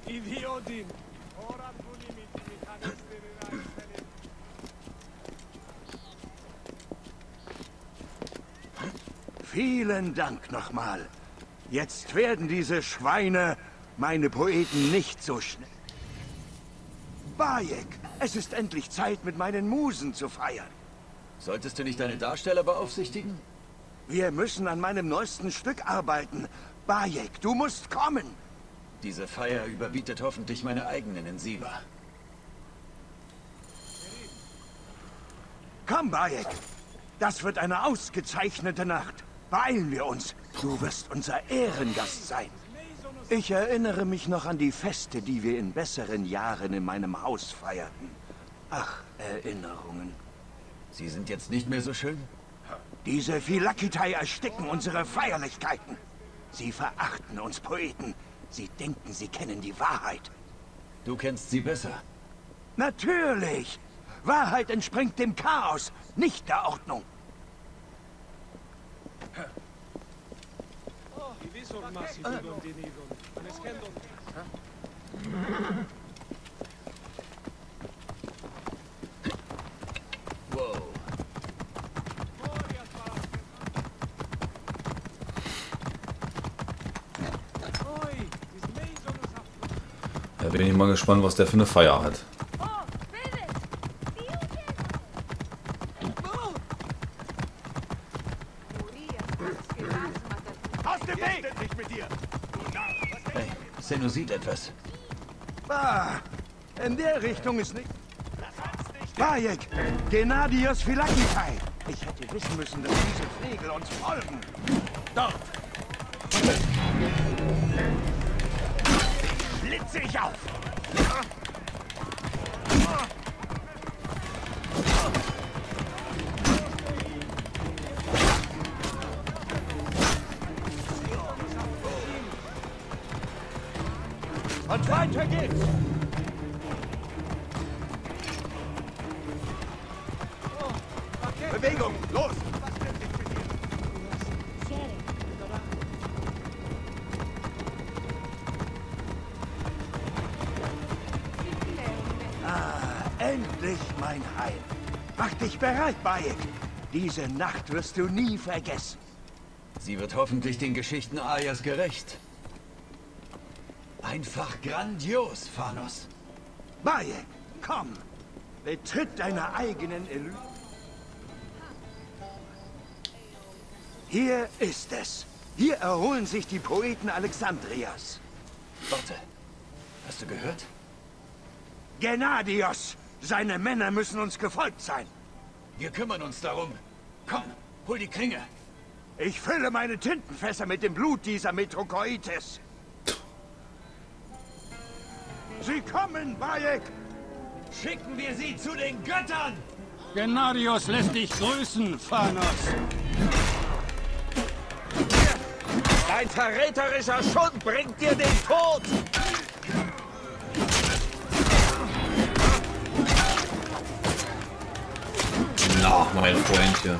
Vielen Dank nochmal. Jetzt werden diese Schweine meine Poeten nicht so schnell. Bayek, es ist endlich Zeit, mit meinen Musen zu feiern. Solltest du nicht deine Darsteller beaufsichtigen? Wir müssen an meinem neuesten Stück arbeiten. Bayek, du musst kommen. Diese Feier überbietet hoffentlich meine eigenen in Siva. Komm, Bayek. Das wird eine ausgezeichnete Nacht. Beeilen wir uns. Du wirst unser Ehrengast sein. Ich erinnere mich noch an die Feste, die wir in besseren Jahren in meinem Haus feierten. Ach, Erinnerungen. Sie sind jetzt nicht mehr so schön? Diese Phylakitai ersticken unsere Feierlichkeiten. Sie verachten uns Poeten. Sie denken, sie kennen die Wahrheit. Du kennst sie besser. Natürlich! Wahrheit entspringt dem Chaos, nicht der Ordnung. Wow. Da bin ich mal gespannt, was der für eine Feier hat. Hey, Senno sieht etwas. Ah, in der Richtung ist nicht... Bayek, Gennadios Phylakitai. Ich hätte wissen müssen, dass diese Flegel uns folgen. Dort. Blitze ich auf. Und weiter geht's. Bewegung, los! Endlich mein Heil. Mach dich bereit, Bayek. Diese Nacht wirst du nie vergessen. Sie wird hoffentlich den Geschichten Ayas gerecht. Einfach grandios, Phanos. Bayek, komm. Betritt deine eigenen Illusionen. Hier ist es. Hier erholen sich die Poeten Alexandrias. Warte. Hast du gehört? Gennadios! Seine Männer müssen uns gefolgt sein. Wir kümmern uns darum. Komm, hol die Klinge. Ich fülle meine Tintenfässer mit dem Blut dieser Metrokoites. Sie kommen, Bayek! Schicken wir sie zu den Göttern! Gennadios lässt dich grüßen, Phanos. Dein verräterischer Schund bringt dir den Tod! Na, mein Freundchen.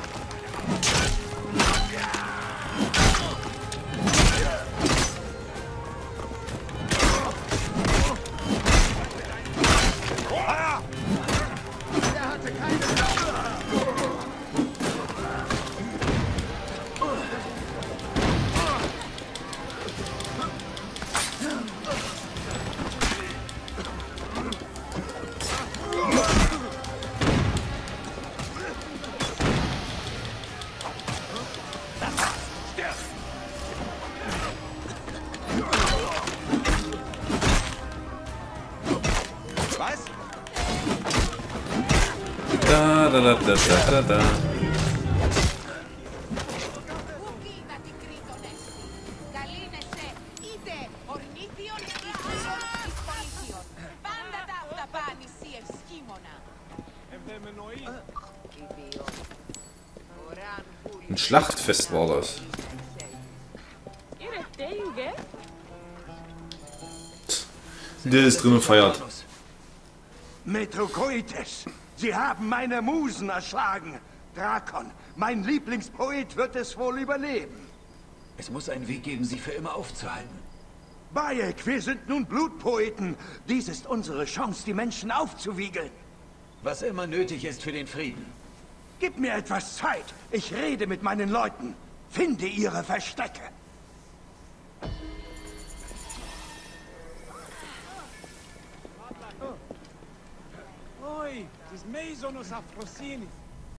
Da. Ein Schlachtfest war das. Der ist drin und feiert. Metrokoites, Sie haben meine Musen erschlagen. Drakon, mein Lieblingspoet wird es wohl überleben. Es muss einen Weg geben, sie für immer aufzuhalten. Bayek, wir sind nun Blutpoeten. Dies ist unsere Chance, die Menschen aufzuwiegeln. Was immer nötig ist für den Frieden. Gib mir etwas Zeit. Ich rede mit meinen Leuten. Finde ihre Verstecke. Oi, τις μέιζονος αφροσύνης.